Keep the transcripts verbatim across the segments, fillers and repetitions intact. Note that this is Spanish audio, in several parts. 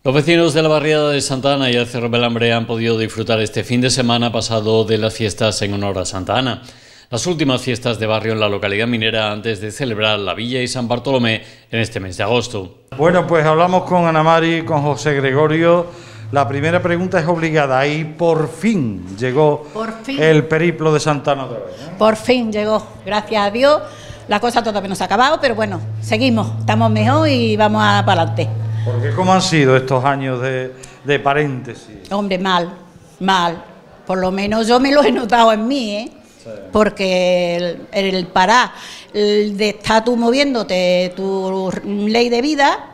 Los vecinos de la barriada de Santa Ana y el Cerro Belambre han podido disfrutar este fin de semana pasado de las fiestas en honor a Santa Ana. Las últimas fiestas de barrio en la localidad minera antes de celebrar la Villa y San Bartolomé en este mes de agosto. Bueno, pues hablamos con Ana Mari, con José Gregorio. La primera pregunta es obligada. Ahí por fin llegó por fin. el periplo de Santa Ana otra vez, ¿eh? Por fin llegó, gracias a Dios. La cosa todavía no se ha acabado, pero bueno, seguimos, estamos mejor y vamos a para adelante. Porque ¿cómo han sido estos años de, de paréntesis? Hombre, mal, mal. Por lo menos yo me lo he notado en mí, ¿eh? Sí. Porque el, el parar, el de estar tú moviéndote tu ley de vida,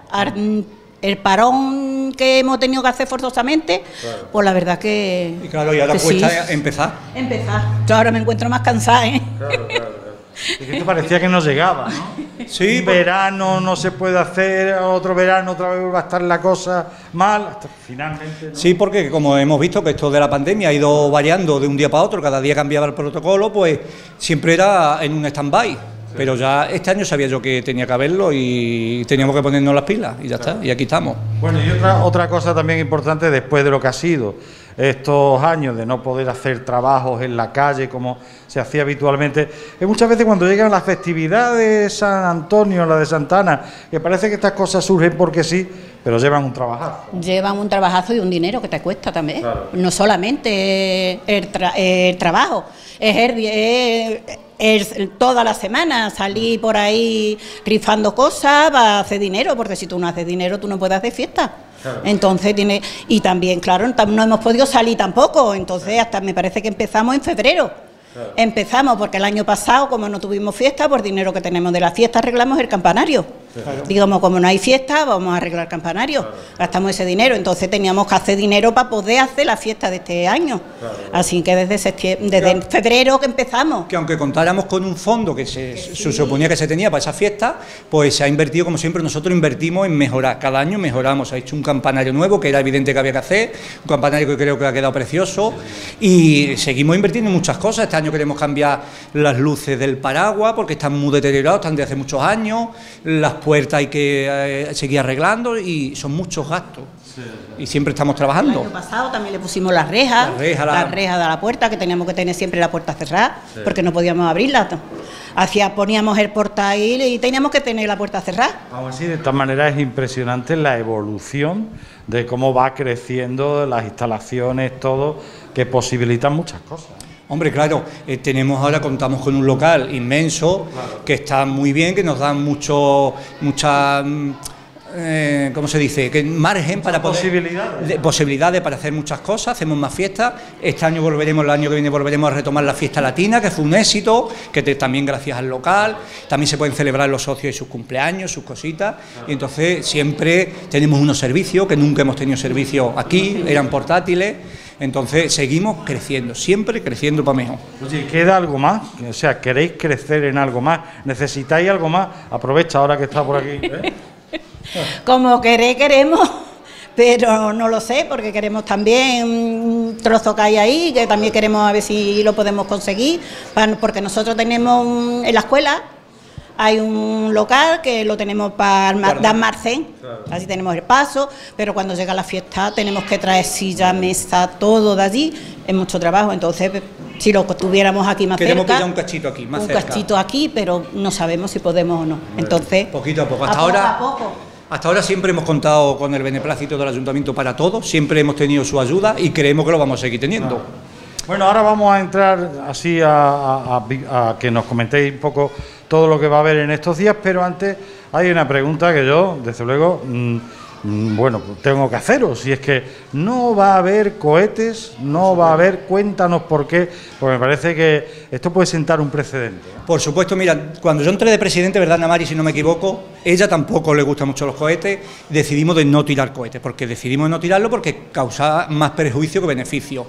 el parón que hemos tenido que hacer forzosamente, claro. Pues la verdad que... Y claro, y ahora cuesta sí. empezar. Empezar. Yo ahora me encuentro más cansada, ¿eh? Claro, claro. Es que esto parecía que no llegaba, ¿no? Sí, un verano no se puede hacer, otro verano otra vez va a estar la cosa mal, hasta finalmente, ¿no? Sí, porque como hemos visto que esto de la pandemia ha ido variando de un día para otro, cada día cambiaba el protocolo, pues siempre era en un stand-by. Sí. Pero ya este año sabía yo que tenía que haberlo y teníamos que ponernos las pilas y ya claro. está, y aquí estamos. Bueno, y otra, otra cosa también importante después de lo que ha sido estos años de no poder hacer trabajos en la calle como se hacía habitualmente, es muchas veces cuando llegan las festividades de San Antonio, la de Santa Ana, que parece que estas cosas surgen porque sí, pero llevan un trabajazo. Llevan un trabajazo y un dinero que te cuesta también, claro. No solamente el, tra el trabajo, es el, el, el, el, toda la semana salir por ahí rifando cosas para hacer dinero, porque si tú no haces dinero tú no puedes hacer fiesta. Claro. Entonces tiene, y también, claro, no hemos podido salir tampoco, entonces hasta me parece que empezamos en febrero. Claro. Empezamos porque el año pasado, como no tuvimos fiesta, por dinero que tenemos de la fiesta arreglamos el campanario. Claro. Digamos, como no hay fiesta, vamos a arreglar el campanario. Claro. Gastamos ese dinero, entonces teníamos que hacer dinero para poder hacer la fiesta de este año. Claro. Así que desde, septiembre, desde claro. febrero que empezamos. Que aunque contáramos con un fondo que se, que sí. se suponía que se tenía para esa fiesta, pues se ha invertido, como siempre, nosotros invertimos en mejorar. Cada año mejoramos, ha hecho un campanario nuevo, que era evidente que había que hacer, un campanario que creo que ha quedado precioso, sí. Y seguimos invirtiendo en muchas cosas. Este año queremos cambiar las luces del paraguas, porque están muy deterioradas, están de hace muchos años, las puertas hay que eh, seguir arreglando y son muchos gastos. Sí, sí. Y siempre estamos trabajando. El año pasado también le pusimos las rejas, la reja, la... la reja de la puerta, que teníamos que tener siempre la puerta cerrada, sí. Porque no podíamos abrirla. Hacía, poníamos el portail y teníamos que tener la puerta cerrada. Aún así, de esta manera es impresionante la evolución de cómo va creciendo las instalaciones, todo, que posibilitan muchas cosas. Hombre, claro, eh, tenemos ahora, contamos con un local inmenso, claro. Que está muy bien, que nos dan mucho, mucha, eh, ¿cómo se dice? Que margen para poder, posibilidades. De, posibilidades para hacer muchas cosas, hacemos más fiestas. Este año volveremos, el año que viene volveremos a retomar la fiesta latina, que fue un éxito, que te, también gracias al local, también se pueden celebrar los socios y sus cumpleaños, sus cositas, claro. Y entonces siempre tenemos unos servicios, que nunca hemos tenido servicios aquí, eran portátiles. Entonces seguimos creciendo, siempre creciendo para mejor. Oye, ¿queda algo más? O sea, ¿queréis crecer en algo más? ¿Necesitáis algo más? Aprovecha ahora que está por aquí, ¿eh? Como queréis, queremos, pero no lo sé, porque queremos también un trozo que hay ahí, que también queremos a ver si lo podemos conseguir, porque nosotros tenemos en la escuela, hay un local que lo tenemos para dar marcén, claro. Así tenemos el paso, pero cuando llega la fiesta tenemos que traer silla, mesa, todo de allí, es mucho trabajo, entonces si lo tuviéramos aquí más Queremos cerca... Queremos que haya un cachito aquí, más un cerca. Un cachito aquí, pero no sabemos si podemos o no, entonces... Poquito a poco, hasta a ahora... Poco a poco. Hasta ahora siempre hemos contado con el beneplácito del Ayuntamiento para todo, siempre hemos tenido su ayuda y creemos que lo vamos a seguir teniendo. Ah. Bueno, ahora vamos a entrar así a, a, a, a que nos comentéis un poco todo lo que va a haber en estos días, pero antes hay una pregunta que yo, desde luego, mmm, mmm, bueno, tengo que haceros, si es que no va a haber cohetes, no va a haber, cuéntanos por qué, porque me parece que esto puede sentar un precedente. Por supuesto, mira, cuando yo entré de presidente, ¿verdad, Ana Mari, si no me equivoco? Ella tampoco le gustan mucho los cohetes, decidimos de no tirar cohetes, porque decidimos de no tirarlo porque causaba más perjuicio que beneficio.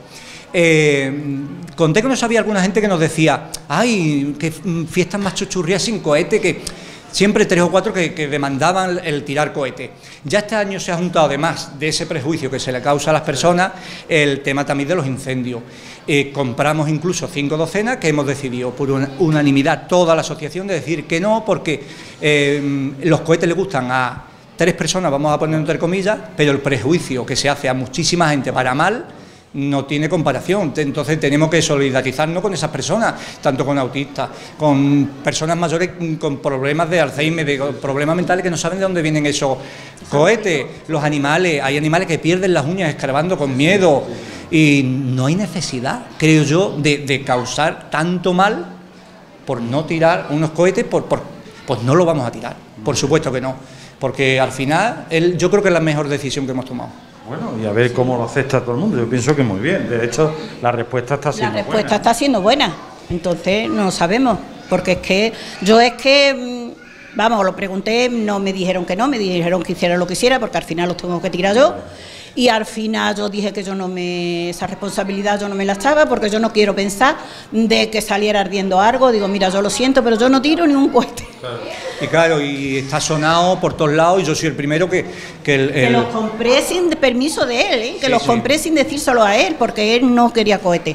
Eh, conté que nos había alguna gente que nos decía, ay, qué fiestas más chuchurrías sin cohete, que siempre tres o cuatro que, que demandaban el tirar cohete. Ya este año se ha juntado, además de ese prejuicio que se le causa a las personas, el tema también de los incendios. Eh, compramos incluso cinco docenas que hemos decidido por una, unanimidad toda la asociación de decir que no, porque eh, los cohetes le gustan a tres personas, vamos a poner entre comillas, pero el prejuicio que se hace a muchísima gente para mal no tiene comparación. Entonces tenemos que solidarizarnos con esas personas, tanto con autistas, con personas mayores con problemas de Alzheimer, de problemas mentales que no saben de dónde vienen esos cohetes, los animales, hay animales que pierden las uñas escarbando con miedo y no hay necesidad, creo yo, de, de causar tanto mal por no tirar unos cohetes, por, por, pues no lo vamos a tirar, por supuesto que no. Porque al final, él, yo creo que es la mejor decisión que hemos tomado. Bueno, y a ver cómo lo acepta todo el mundo. Yo pienso que muy bien. De hecho, la respuesta está siendo buena. La respuesta buena. está siendo buena. Entonces, no sabemos. Porque es que, yo es que, vamos, lo pregunté, no me dijeron que no, me dijeron que hiciera lo que hiciera, porque al final los tengo que tirar yo. Y al final yo dije que yo no me, esa responsabilidad yo no me la echaba, porque yo no quiero pensar de que saliera ardiendo algo. Digo, mira, yo lo siento, pero yo no tiro ni un cohete. Claro. Y claro, y está sonado por todos lados, y yo soy el primero que... Que, el, el... que los compré sin permiso de él, ¿eh? que sí, los sí. compré sin decírselo a él, porque él no quería cohete.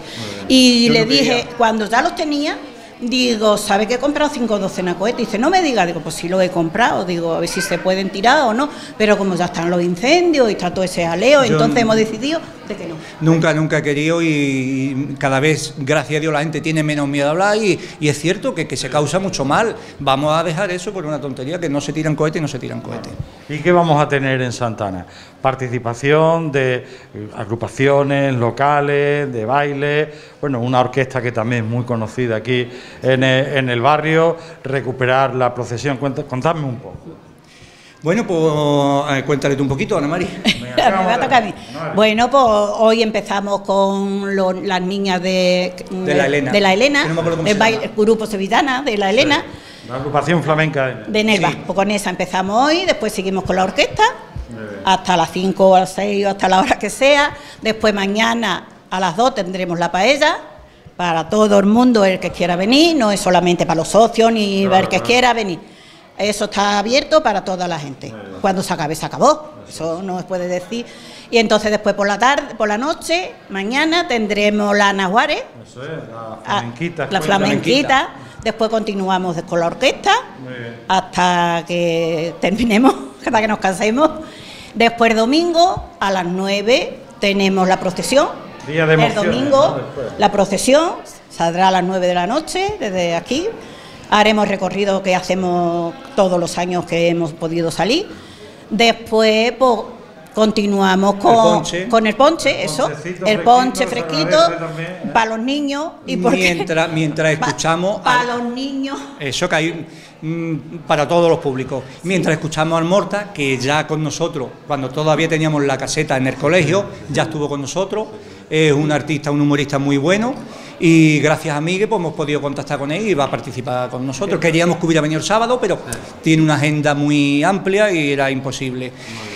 Y yo le no dije, quería. Cuando ya los tenía... Digo, ¿sabe que he comprado cinco docenas de cohetes? Dice, no me diga. Digo, pues sí lo he comprado. Digo, a ver si se pueden tirar o no. Pero como ya están los incendios y está todo ese jaleo, Yo entonces hemos decidido de que no. Nunca, nunca he querido, y cada vez, gracias a Dios, la gente tiene menos miedo a hablar, y, y es cierto que, que se causa mucho mal. Vamos a dejar eso por una tontería, que no se tiran cohetes y no se tiran cohetes. ¿Y qué vamos a tener en Santa Ana? Participación de agrupaciones locales, de baile, bueno, una orquesta que también es muy conocida aquí en el, en el barrio, recuperar la procesión. Contadme un poco. Bueno, pues eh, cuéntale tú un poquito, Ana María. Me va a tocar a mí. Bueno, pues hoy empezamos con lo, las niñas de, de la Elena, de la Elena no el, baile, el grupo sevillana de la Elena. Sí. La agrupación flamenca de, de Nerva. Sí. Pues con esa empezamos hoy, después seguimos con la orquesta, hasta las cinco o las seis o hasta la hora que sea. Después mañana a las dos tendremos la paella para todo el mundo, el que quiera venir, no es solamente para los socios ni para el que quiera venir. Eso está abierto para toda la gente. Cuando se acabe, se acabó. Eso no se puede decir. Y entonces después por la tarde, por la noche, mañana tendremos la Nahuare. Eso es, la flamenquita. La flamenquita. Después continuamos con la orquesta hasta que terminemos, hasta que nos cansemos. Después domingo a las nueve tenemos la procesión. Día de emociones, el domingo ¿no? La procesión saldrá a las nueve de la noche desde aquí. Haremos recorrido que hacemos todos los años que hemos podido salir. Después, pues, continuamos con el ponche, con el ponche el eso, el ponche fresquito, también, ¿eh? Para los niños. Y mientras, mientras escuchamos... Para pa los niños. Eso que hay mmm, para todos los públicos. Mientras escuchamos al Morta, que ya con nosotros, cuando todavía teníamos la caseta en el colegio, ya estuvo con nosotros. Es un artista, un humorista muy bueno. Y gracias a Miguel pues hemos podido contactar con él y va a participar con nosotros. Queríamos que hubiera venido el sábado, pero tiene una agenda muy amplia y era imposible.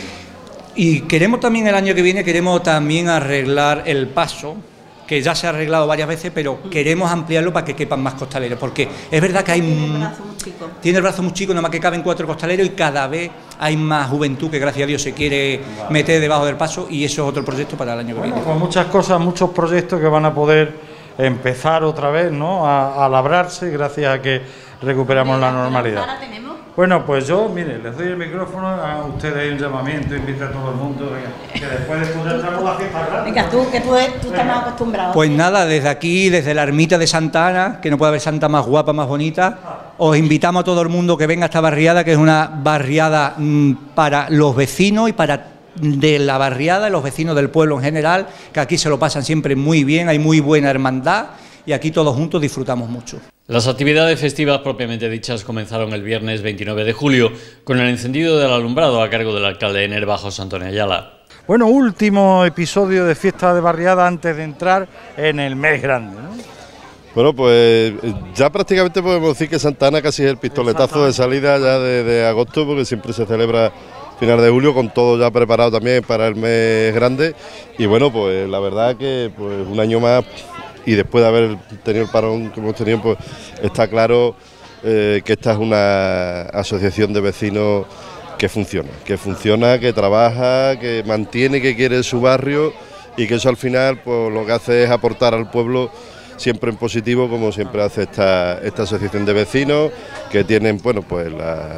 Y queremos también el año que viene, queremos también arreglar el paso, que ya se ha arreglado varias veces, pero queremos ampliarlo para que quepan más costaleros, porque es verdad que hay... Tiene el brazo muy chico. Tiene el brazo muy chico, nada más que caben cuatro costaleros, y cada vez hay más juventud que gracias a Dios se quiere meter debajo del paso, y eso es otro proyecto para el año que bueno, viene. Con muchas cosas, muchos proyectos que van a poder empezar otra vez, ¿no?, a, a labrarse gracias a que recuperamos la normalidad. Bueno, pues yo, mire, les doy el micrófono, a ustedes un llamamiento, invita a todo el mundo, venga, que después de escuchar estamos la fiesta grande. Venga, tú, que tú, tú estás más acostumbrado. Pues nada, desde aquí, desde la ermita de Santa Ana, que no puede haber santa más guapa, más bonita, os invitamos a todo el mundo que venga a esta barriada, que es una barriada mmm, para los vecinos y para de la barriada, los vecinos del pueblo en general, que aquí se lo pasan siempre muy bien, hay muy buena hermandad y aquí todos juntos disfrutamos mucho. Las actividades festivas propiamente dichas comenzaron el viernes veintinueve de julio con el encendido del alumbrado a cargo del alcalde de Nerva, José Antonio Ayala. Bueno, último episodio de fiesta de barriada antes de entrar en el mes grande, ¿no? Bueno, pues ya prácticamente podemos decir que Santa Ana casi es el pistoletazo de salida ya de, de agosto, porque siempre se celebra final de julio, con todo ya preparado también para el mes grande. Y bueno, pues la verdad que pues un año más, y después de haber tenido el parón que hemos tenido, pues está claro eh, que esta es una asociación de vecinos que funciona, que funciona, que trabaja, que mantiene, que quiere su barrio, y que eso al final pues lo que hace es aportar al pueblo siempre en positivo, como siempre hace esta, esta asociación de vecinos, que tienen, bueno, pues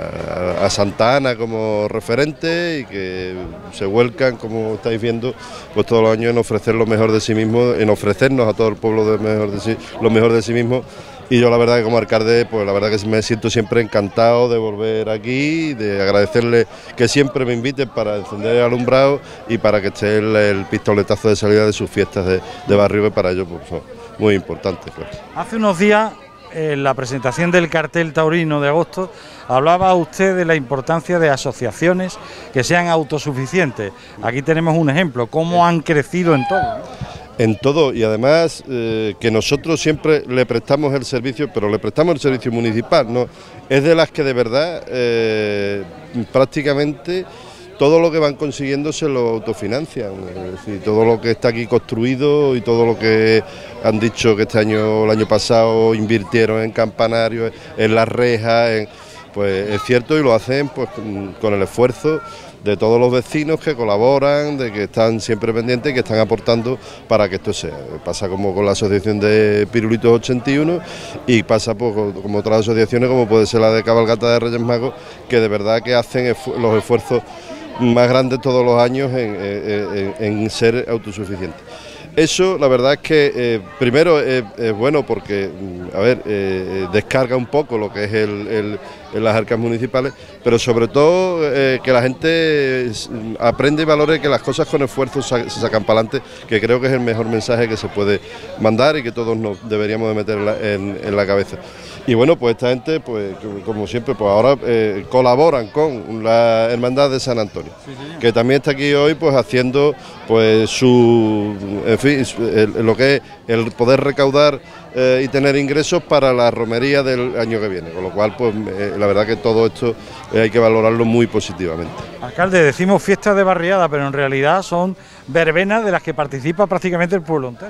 la, a Santa Ana como referente y que se vuelcan, como estáis viendo, pues todos los años en ofrecer lo mejor de sí mismos, en ofrecernos a todo el pueblo de mejor de sí, lo mejor de sí mismo. Y yo la verdad que como alcalde, pues la verdad que me siento siempre encantado de volver aquí, de agradecerle que siempre me inviten para encender el alumbrado y para que esté el, el pistoletazo de salida de sus fiestas de, de barrio, que para ellos pues, son muy importantes. Pues. Hace unos días, en la presentación del cartel taurino de agosto, hablaba usted de la importancia de asociaciones que sean autosuficientes. Aquí tenemos un ejemplo, cómo han crecido en todo, ¿no? En todo, y además eh, que nosotros siempre le prestamos el servicio, pero le prestamos el servicio municipal, ¿no? Es de las que de verdad eh, prácticamente todo lo que van consiguiendo se lo autofinancian, es decir, todo lo que está aquí construido y todo lo que han dicho que este año, el año pasado invirtieron en campanarios, en las rejas, en, pues es cierto, y lo hacen pues con, con el esfuerzo de todos los vecinos que colaboran, de que están siempre pendientes y que están aportando para que esto sea. Pasa como con la asociación de Pirulitos ochenta y uno y pasa pues, como otras asociaciones como puede ser la de Cabalgata de Reyes Magos, que de verdad que hacen los esfuerzos más grandes todos los años en, en, en ser autosuficientes. Eso la verdad es que eh, primero es, es bueno porque, a ver, eh, descarga un poco lo que es el, el, el las arcas municipales, pero sobre todo eh, que la gente aprende y valore que las cosas con esfuerzo se sacan para adelante, que creo que es el mejor mensaje que se puede mandar y que todos nos deberíamos de meter en la, en, en la cabeza. Y bueno, pues esta gente, pues como siempre, pues ahora eh, colaboran con la Hermandad de San Antonio, sí, que también está aquí hoy pues haciendo pues su, en fin, el, lo que es el poder recaudar eh, y tener ingresos para la romería del año que viene, con lo cual pues eh, la verdad que todo esto eh, hay que valorarlo muy positivamente. Alcalde, decimos fiestas de barriada, pero en realidad son verbenas de las que participa prácticamente el pueblo entero.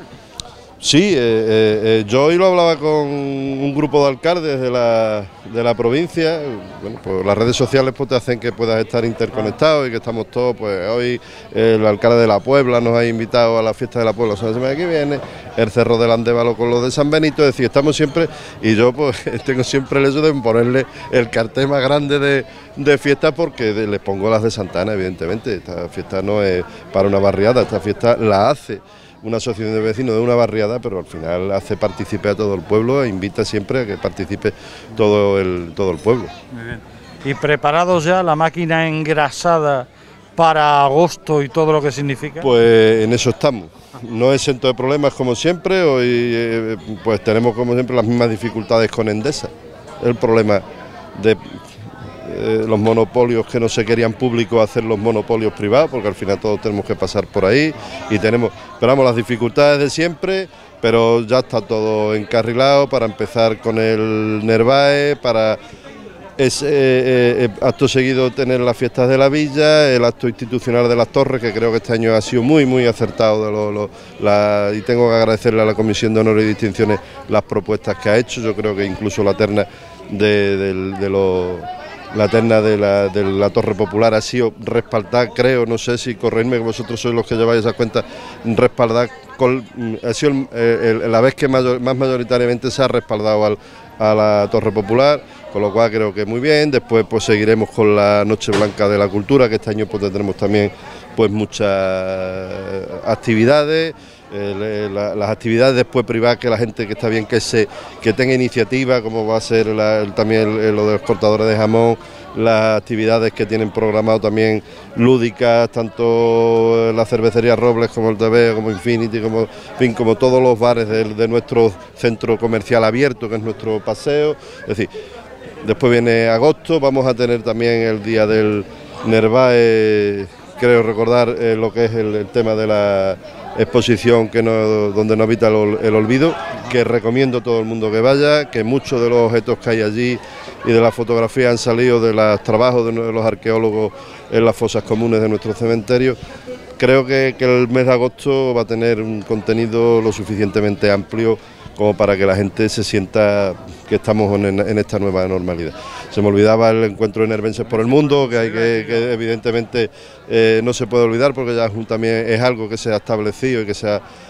Sí, eh, eh, yo hoy lo hablaba con un grupo de alcaldes de la, de la provincia. Bueno, pues las redes sociales pues te hacen que puedas estar interconectado y que estamos todos, pues hoy el alcalde de la Puebla nos ha invitado a la fiesta de la Puebla la semana que viene, el Cerro del Andévalo con lo de San Benito, es decir, estamos siempre, y yo pues tengo siempre el hecho de ponerle el cartel más grande de, de fiestas porque de, les pongo las de Santa Ana, evidentemente. Esta fiesta no es para una barriada, esta fiesta la hace una asociación de vecinos de una barriada, pero al final hace partícipe a todo el pueblo e invita siempre a que participe todo el, todo el pueblo. Muy bien. ¿Y preparados ya la máquina engrasada para agosto y todo lo que significa? Pues en eso estamos. No exento de problemas como siempre, hoy eh, pues tenemos como siempre las mismas dificultades con Endesa. El problema de eh, los monopolios que no se querían públicos, hacer los monopolios privados, porque al final todos tenemos que pasar por ahí y tenemos, esperamos las dificultades de siempre, pero ya está todo encarrilado para empezar con el Nervae, para es, eh, eh, acto seguido tener las fiestas de la villa, el acto institucional de las torres, que creo que este año ha sido muy muy acertado de lo, lo, la, y tengo que agradecerle a la Comisión de Honor y Distinciones las propuestas que ha hecho. Yo creo que incluso la terna de, de, de los La terna de la, de la Torre Popular ha sido respaldada, creo, no sé si corregirme, que vosotros sois los que lleváis esa cuenta, respaldada, con, ha sido el, el, la vez que mayor, más mayoritariamente se ha respaldado al, a la Torre Popular, con lo cual creo que muy bien. Después pues seguiremos con la Noche Blanca de la Cultura, que este año pues tendremos también pues muchas actividades. Eh, la, las actividades después privadas, que la gente que está bien que se que tenga iniciativa, como va a ser la, el, también el, lo de los cortadores de jamón, las actividades que tienen programado también lúdicas, tanto la cervecería Robles como el T V, como Infinity, como, en fin, como todos los bares de, de nuestro centro comercial abierto, que es nuestro paseo. Es decir, después viene agosto, vamos a tener también el día del Nervae, creo recordar eh, lo que es el, el tema de la exposición que no, donde no habita el, el olvido, que recomiendo a todo el mundo que vaya, que muchos de los objetos que hay allí y de las fotografías han salido de los trabajos de los arqueólogos en las fosas comunes de nuestro cementerio. Creo que, que el mes de agosto va a tener un contenido lo suficientemente amplio como para que la gente se sienta que estamos en, en esta nueva normalidad. Se me olvidaba el encuentro de Nervenses por el Mundo, que hay que, que evidentemente eh, no se puede olvidar, porque ya también es algo que se ha establecido y que se ha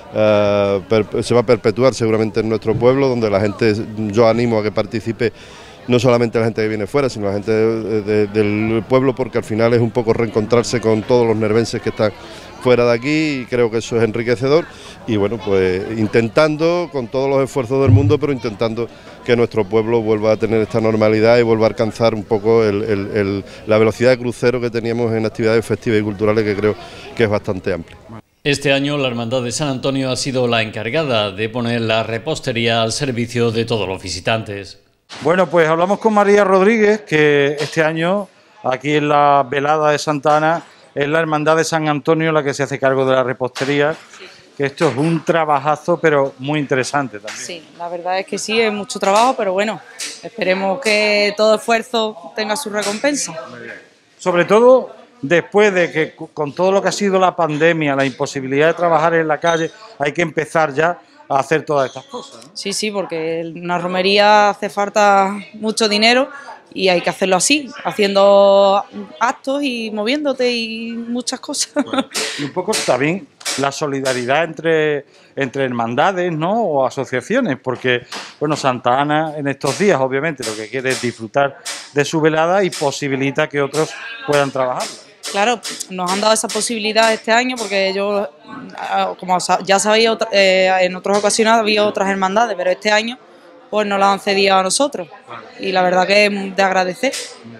uh, per, se va a perpetuar seguramente en nuestro pueblo, donde la gente, yo animo a que participe, no solamente la gente que viene fuera, sino la gente de, de, del pueblo, porque al final es un poco reencontrarse con todos los nervenses que están fuera de aquí, y creo que eso es enriquecedor, y bueno, pues intentando con todos los esfuerzos del mundo, pero intentando que nuestro pueblo vuelva a tener esta normalidad y vuelva a alcanzar un poco el, el, el, la velocidad de crucero que teníamos en actividades festivas y culturales, que creo que es bastante amplia. Este año la Hermandad de San Antonio ha sido la encargada de poner la repostería al servicio de todos los visitantes. Bueno, pues hablamos con María Rodríguez, que este año aquí en la velada de Santa Ana es la Hermandad de San Antonio la que se hace cargo de la repostería, sí. Que esto es un trabajazo, pero muy interesante también. Sí, la verdad es que sí, es mucho trabajo, pero bueno, esperemos que todo esfuerzo tenga su recompensa. Muy bien. Sobre todo después de que con todo lo que ha sido la pandemia, la imposibilidad de trabajar en la calle, hay que empezar ya a hacer todas estas cosas, ¿no? Sí, sí, porque en una romería hace falta mucho dinero y hay que hacerlo así, haciendo actos y moviéndote y muchas cosas. Bueno, y un poco también la solidaridad entre, entre hermandades, ¿no? O asociaciones, porque bueno, Santa Ana en estos días obviamente lo que quiere es disfrutar de su velada y posibilita que otros puedan trabajar. Claro, nos han dado esa posibilidad este año porque yo, como ya sabéis, en otras ocasiones había otras hermandades, pero este año pues nos la han cedido a nosotros y la verdad que es de agradecer.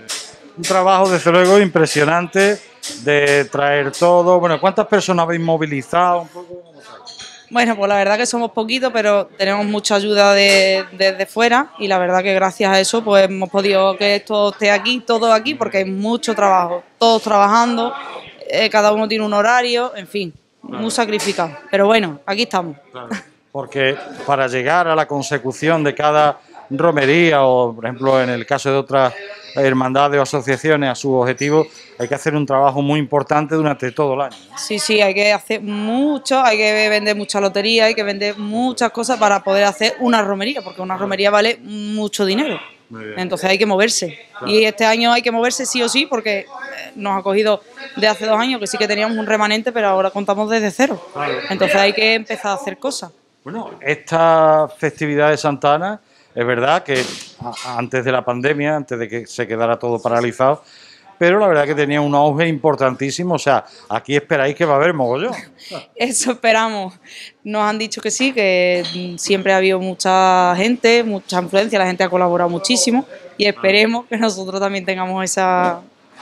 Un trabajo desde luego impresionante de traer todo. Bueno, ¿cuántas personas habéis movilizado? Un poco, bueno, pues la verdad que somos poquitos, pero tenemos mucha ayuda de, desde fuera y la verdad que gracias a eso pues hemos podido que esto esté aquí, todo aquí, porque hay mucho trabajo, todos trabajando, eh, cada uno tiene un horario, en fin, claro. Muy sacrificado, pero bueno, aquí estamos. Claro. Porque para llegar a la consecución de cada romería o, por ejemplo, en el caso de otras hermandades o asociaciones, a su objetivo, hay que hacer un trabajo muy importante durante todo el año, ¿no? Sí, sí, hay que hacer mucho, hay que vender mucha lotería, hay que vender muchas cosas para poder hacer una romería, porque una romería vale mucho dinero. Entonces hay que moverse. Claro. Y este año hay que moverse sí o sí, porque nos ha cogido de hace dos años, que sí que teníamos un remanente, pero ahora contamos desde cero. Claro. Entonces hay que empezar a hacer cosas. Bueno, esta festividad de Santa Ana, es verdad que antes de la pandemia, antes de que se quedara todo paralizado, pero la verdad que tenía un auge importantísimo. O sea, aquí esperáis que va a haber mogollón. Eso esperamos. Nos han dicho que sí, que siempre ha habido mucha gente, mucha influencia, la gente ha colaborado muchísimo y esperemos que nosotros también tengamos esa,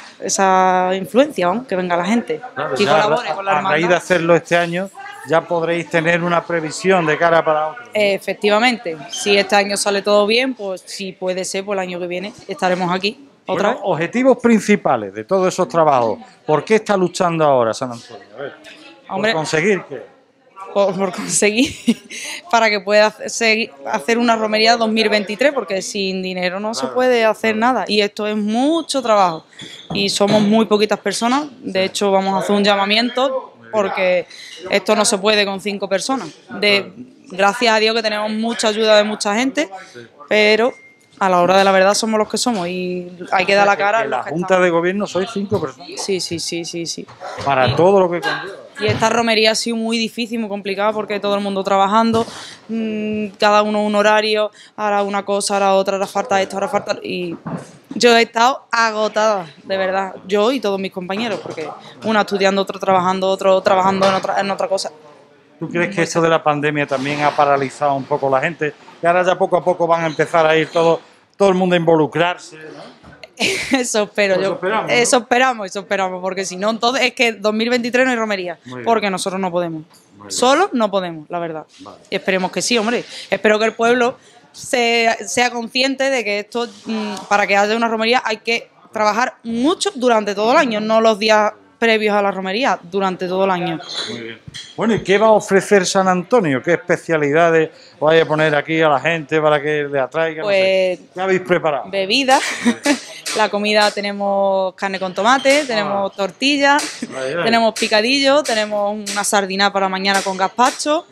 esa influencia, ¿no? Que venga la gente, claro, y colabore a, con la hermandad. A raíz de hacerlo este año, ya podréis tener una previsión de cara para otro. Efectivamente, si este año sale todo bien, pues si puede ser, pues el año que viene estaremos aquí. ¿Otra bueno, vez? Objetivos principales de todos esos trabajos. ¿Por qué está luchando ahora San Antonio? A ver, Hombre, ¿por conseguir qué? Por, por conseguir para que pueda hacer, hacer una romería dos mil veintitrés, porque sin dinero no claro, se puede hacer claro. nada. Y esto es mucho trabajo. Y somos muy poquitas personas. De hecho, vamos a hacer un llamamiento porque esto no se puede con cinco personas. De, gracias a Dios que tenemos mucha ayuda de mucha gente, pero a la hora de la verdad somos los que somos y hay que dar la cara. En la Junta de Gobierno sois cinco personas. Sí, sí, sí, sí, sí. Para y, todo lo que conlleva. Y esta romería ha sido muy difícil, muy complicada, porque todo el mundo trabajando, mmm, cada uno un horario, ahora una cosa, ahora otra, ahora falta esto, ahora falta... Y yo he estado agotada, de verdad, yo y todos mis compañeros, porque uno estudiando, otro trabajando, otro trabajando en otra, en otra cosa. ¿Tú crees que esto de la pandemia también ha paralizado un poco a la gente? Que ahora ya poco a poco van a empezar a ir todo, todo el mundo a involucrarse, ¿no? Eso espero, pues yo. Esperamos, ¿no? Eso esperamos, eso esperamos, porque si no, entonces es que dos mil veintitrés no hay romería, porque nosotros no podemos. Solo no podemos, la verdad. Vale. Y esperemos que sí, hombre. Espero que el pueblo sea, sea consciente de que esto, para que haya una romería, hay que trabajar mucho durante todo el año, no los días previos a la romería, durante todo el año. Muy bien. Bueno, ¿y qué va a ofrecer San Antonio? ¿Qué especialidades vais a poner aquí a la gente para que le atraigan? Pues, no sé. ¿Qué habéis preparado? Bebidas. La comida tenemos carne con tomate, tenemos ah. tortillas, ay, ay. tenemos picadillo, tenemos una sardina para mañana con gazpacho,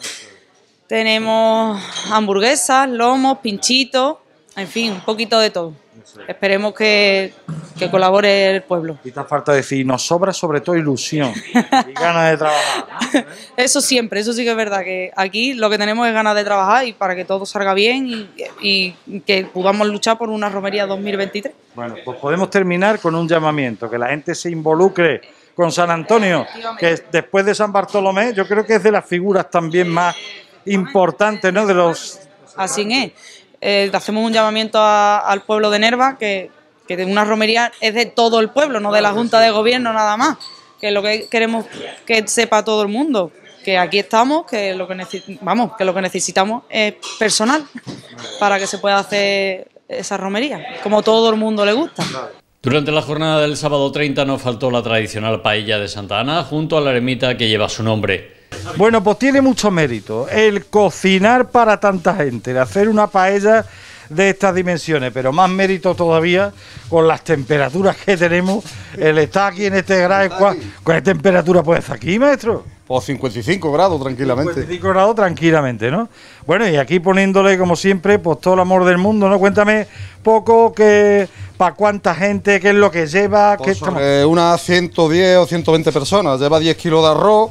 tenemos hamburguesas, lomos, pinchitos, en fin, un poquito de todo. Esperemos que, que colabore el pueblo. Y te falta decir, nos sobra sobre todo ilusión y ganas de trabajar. Eso siempre, eso sí que es verdad, que aquí lo que tenemos es ganas de trabajar y para que todo salga bien y, y que podamos luchar por una romería dos mil veintitrés. Bueno, pues podemos terminar con un llamamiento, que la gente se involucre con San Antonio, que después de San Bartolomé yo creo que es de las figuras también más importantes, ¿no? De los... Así es. Eh, hacemos un llamamiento a, al pueblo de Nerva, que, que una romería es de todo el pueblo, no de la Junta de Gobierno nada más, que lo que queremos que sepa todo el mundo, que aquí estamos, que lo que necesitamos, vamos, que lo que necesitamos es personal para que se pueda hacer esa romería, como todo el mundo le gusta. Durante la jornada del sábado treinta no faltó la tradicional paella de Santa Ana junto a la ermita que lleva su nombre. Bueno, pues tiene mucho mérito el cocinar para tanta gente, el hacer una paella de estas dimensiones, pero más mérito todavía con las temperaturas que tenemos, el estar aquí en este grado. ¿Cuál qué temperatura puede estar aquí, maestro? Pues cincuenta y cinco grados tranquilamente. cincuenta y cinco grados tranquilamente, ¿no? Bueno, y aquí poniéndole, como siempre, pues todo el amor del mundo, ¿no? Cuéntame poco, que para cuánta gente, qué es lo que lleva. Pues qué sobre unas ciento diez o ciento veinte personas. Lleva diez kilos de arroz,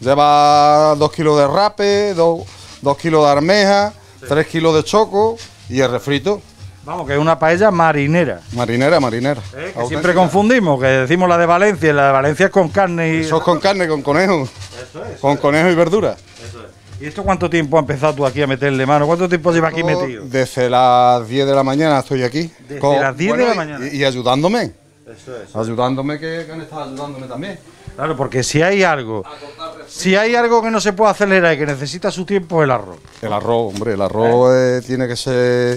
lleva dos kilos de rape, dos kilos de armeja, sí. tres kilos de choco y el refrito. Vamos, que es una paella marinera. Marinera, marinera. ¿Eh? Que siempre confundimos, que decimos la de Valencia, y la de Valencia es con carne y... Eso es con carne, con conejo. Eso es. Con conejo y verdura. Eso es. ¿Y esto cuánto tiempo ha empezado tú aquí a meterle mano? ¿Cuánto tiempo lleva aquí metido? Desde las diez de la mañana estoy aquí. Desde con, las diez bueno, de la mañana. Y, y ayudándome. Eso es. Ayudándome, que, que han estado ayudándome también. Claro, porque si hay algo, si hay algo que no se puede acelerar y que necesita su tiempo, es el arroz. El arroz, hombre, el arroz ¿Eh? eh, tiene que ser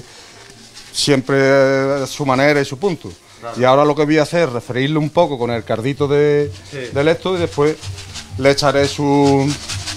siempre a su manera y su punto. Claro. Y ahora lo que voy a hacer es referirle un poco con el cardito de, sí. del esto y después le echaré su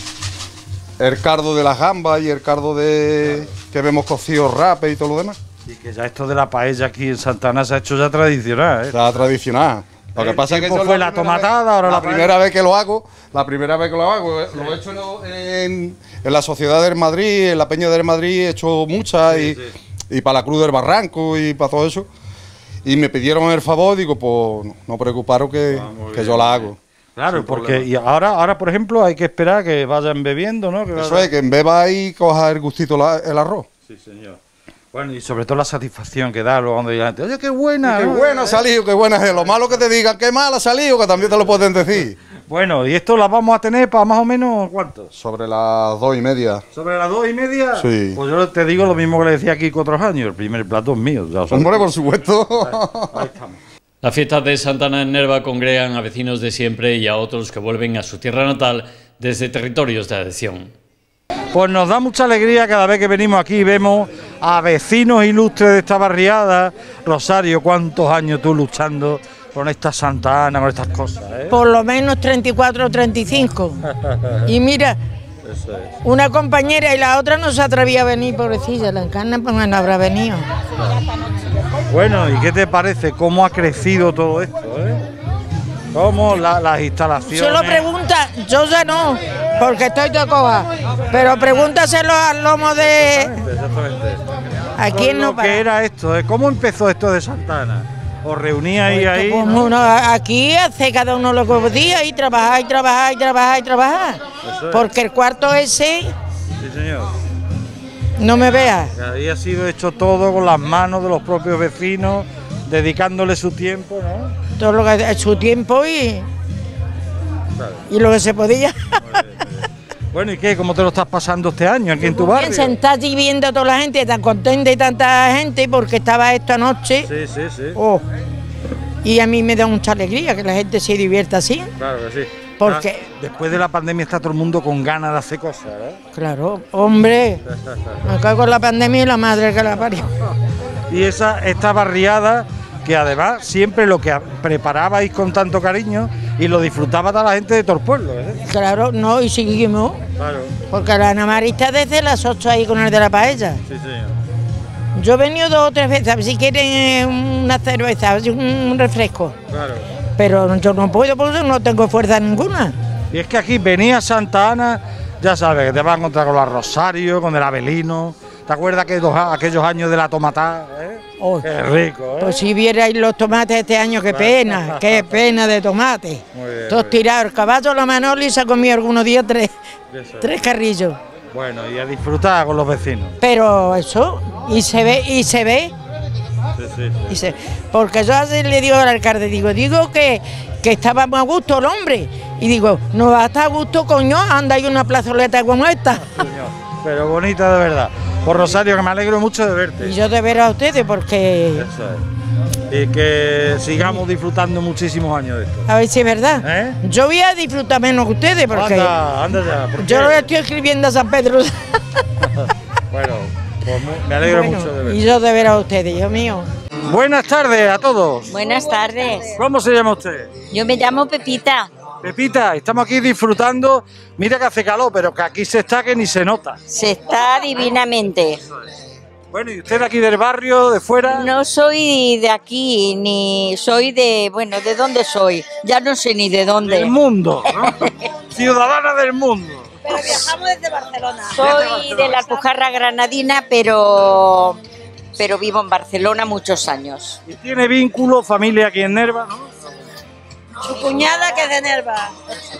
el cardo de las gambas y el cardo de claro. que vemos cocido rape y todo lo demás. Y que ya esto de la paella aquí en Santa Ana se ha hecho ya tradicional, ¿eh? Está tradicional. Lo que pasa es que yo fue la tomatada, vez, ahora la, la primera vez que lo hago, la primera vez que lo hago, sí. lo he hecho en, en la Sociedad del Madrid, en la Peña del Madrid, he hecho muchas sí, y, sí. y para la Cruz del Barranco y para todo eso. Y me pidieron el favor, digo, pues no, no preocuparos que, ah, que yo la hago. Claro, porque problema. y ahora, ahora por ejemplo, hay que esperar que vayan bebiendo, ¿no? Que Eso vayan... es, que en beba y coja el gustito la, el arroz. Sí, señor. Bueno, y sobre todo la satisfacción que da luego cuando diga la gente, oye, qué buena. Qué ¿no? buena ha salido, qué buena es. Lo malo que te digan, qué mala ha salido, que también te lo pueden decir. Bueno, y esto las vamos a tener para más o menos, ¿cuánto? Sobre las dos y media. ¿Sobre las dos y media? Sí. Pues yo te digo lo mismo que le decía aquí que otros años, el primer plato es mío. Ya Hombre, por supuesto. Ahí, ahí estamos. Las fiestas de Santa Ana en Nerva congregan a vecinos de siempre y a otros que vuelven a su tierra natal desde territorios de adhesión. Pues nos da mucha alegría cada vez que venimos aquí y vemos a vecinos ilustres de esta barriada. Rosario, ¿cuántos años tú luchando con esta Santa Ana, con estas cosas? ¿eh? Por lo menos treinta y cuatro o treinta y cinco. Y mira, Eso es. una compañera y la otra no se atrevía a venir, pobrecilla, la encarna pues no habrá venido. Bueno, ¿y qué te parece? ¿Cómo ha crecido todo esto? ¿eh? ¿Cómo la, las instalaciones? Solo pregunta, yo ya no, porque estoy todo coja, pero pregúntaselo al lomo de... Exactamente, exactamente. ¿A quién no para? ¿Qué era esto? ¿eh? ¿Cómo empezó esto de Santa Ana? ¿Os reuníais Pues ahí? pues ¿no? uno, aquí hace cada uno lo que podía y trabajar y trabajar y trabajar y trabajar, Eso es. porque el cuarto ese, Sí, señor. no me veas. Ahí ha sido hecho todo con las manos de los propios vecinos, dedicándole su tiempo, ¿no? Todo lo que es su tiempo y, Claro. y lo que se podía. Muy bien, muy bien. Bueno, ¿y qué? ¿Cómo te lo estás pasando este año aquí en tu barrio? Bien, sentada allí viendo a toda la gente, tan contenta y tanta gente, porque estaba esto anoche. Sí, sí, sí. Oh. Y a mí me da mucha alegría que la gente se divierta así. Claro que sí. Porque, Ah, después de la pandemia está todo el mundo con ganas de hacer cosas, ¿eh? claro, hombre, me cago en la pandemia y la madre que la parió. Y esa, esta barriada, que además siempre lo que preparabais con tanto cariño y lo disfrutaba toda la gente de todo el pueblo, ¿eh? Claro, no, y seguimos. Claro. Porque la Ana María está desde las ocho ahí con el de la paella. Sí, señor. Yo he venido dos o tres veces, a ver si quieren eh, una cerveza, a ver si un refresco. Claro. Pero yo no puedo porque no tengo fuerza ninguna. Y es que aquí venía Santa Ana, ya sabes, que te vas a encontrar con la Rosario, con el Avelino. ¿Te acuerdas aquellos, aquellos años de la tomatá? ¿eh? Oh, Qué rico, ¿eh? pues si vierais los tomates este año, qué pena, qué pena de tomate. Muy bien, Todos muy bien. tirados. El caballo, la Manoli se ha comido algunos días tres, Eso es. tres carrillos. Bueno, y a disfrutar con los vecinos. Pero eso, y se ve, y se ve, Sí, sí, sí. y se porque yo así le digo al alcalde, digo, digo que, que estábamos a gusto el hombre. Y digo, no va a estar a gusto, coño, anda hay una plazoleta como esta. Señor, pero bonita de verdad. Por Rosario, que me alegro mucho de verte. Y yo de ver a ustedes, porque Eso es. Y que sigamos disfrutando muchísimos años de esto. a ver si es verdad. ¿Eh? Yo voy a disfrutar menos que ustedes, porque Anda, anda ya. ¿por yo qué? lo estoy escribiendo a San Pedro. Bueno, pues me- me alegro Bueno, mucho de verte. y yo de ver a ustedes, Dios mío. Buenas tardes a todos. Buenas tardes. ¿Cómo se llama usted? Yo me llamo Pepita. Pepita, estamos aquí disfrutando. Mira que hace calor, pero que aquí se está que ni se nota. Se está divinamente. Bueno, ¿y usted de aquí del barrio, de fuera? No soy de aquí, ni soy de... Bueno, ¿de dónde soy? Ya no sé ni de Del dónde. mundo, ¿no? Ciudadana del mundo. Pero viajamos desde Barcelona. Soy de la Alpujarra Granadina, pero... Pero vivo en Barcelona muchos años. Y tiene vínculo, familia aquí en Nerva, ¿no? Su cuñada que es de Nerva,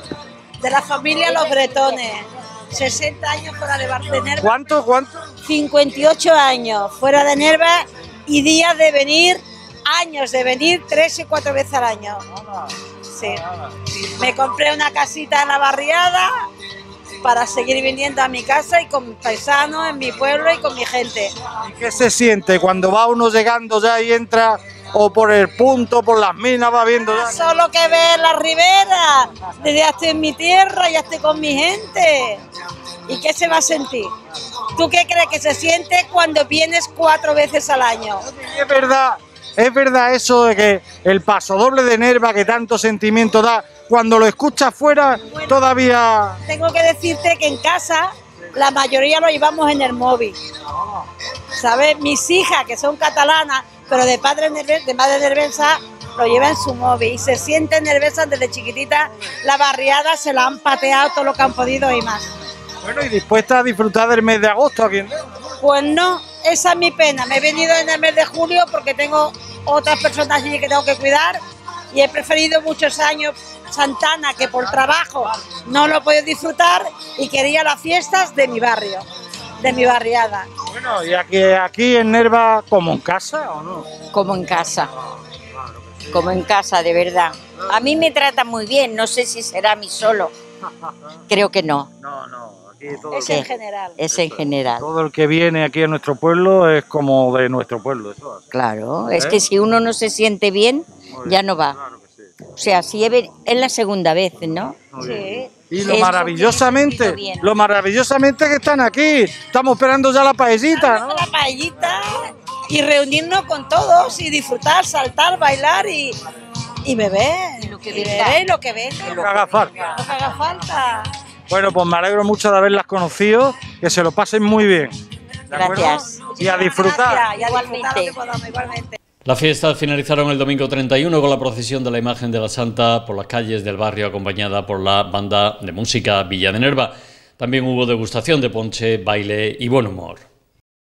de la familia Los Bretones, sesenta años fuera de, Bar- de Nerva, ¿Cuánto, cuánto? cincuenta y ocho años fuera de Nerva y días de venir, años de venir tres y cuatro veces al año. Sí. Me compré una casita en la barriada para seguir viniendo a mi casa y con mis paisanos en mi pueblo y con mi gente. ¿Y qué se siente cuando va uno llegando ya y entra o por el punto, por las minas, va viendo ya? Solo que ver la ribera, desde ya estoy en mi tierra, ya estoy con mi gente. ¿Y qué se va a sentir? ¿Tú qué crees que se siente cuando vienes cuatro veces al año? Es verdad, es verdad eso de que el pasodoble de Nerva que tanto sentimiento da, cuando lo escuchas fuera todavía... Tengo que decirte que en casa la mayoría lo llevamos en el móvil. ¿Sabes? Mis hijas, que son catalanas, pero de padre nerve- de madre nerviosa, lo llevan en su móvil y se sienten nerviosas desde chiquitita. La barriada se la han pateado todo lo que han podido y más. Bueno, y dispuesta a disfrutar del mes de agosto aquí en Nerva. Pues no, esa es mi pena. Me he venido en el mes de julio porque tengo otras personas allí que tengo que cuidar y he preferido muchos años Santana, que por trabajo no lo he podido disfrutar y quería las fiestas de mi barrio, de mi barriada. Bueno, y aquí, aquí en Nerva, ¿como en casa o no? Como en casa. Como en casa, de verdad. A mí me tratan muy bien, no sé si será a mí solo. Creo que no. No, no, aquí todo, Es en general. Es en general. todo el que viene aquí a nuestro pueblo es como de nuestro pueblo. Eso, Claro, es ¿Eh? que si uno no se siente bien, ya no va. claro que sí. O sea, si es ve- es la segunda vez, ¿no? Sí. Y lo Es maravillosamente, porque me he sentido bien. lo maravillosamente que están aquí. Estamos esperando ya la paellita, ¿no? La paellita y reunirnos con todos y disfrutar, saltar, bailar y, y beber. Y lo que Y venga. beber lo que venga. Lo que haga falta. Lo que haga falta. Bueno, pues me alegro mucho de haberlas conocido, que se lo pasen muy bien. ¿De acuerdo? Gracias. Y a disfrutar. Gracias, y a disfrutar lo Igualmente. que podamos, igualmente. Las fiestas finalizaron el domingo treinta y uno con la procesión de la imagen de la Santa por las calles del barrio acompañada por la banda de música Villa de Nerva. También hubo degustación de ponche, baile y buen humor.